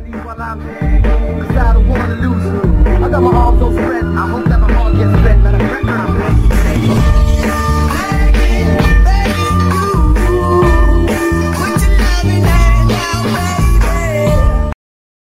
while I'm there, 'cause I don't wanna lose you. I got my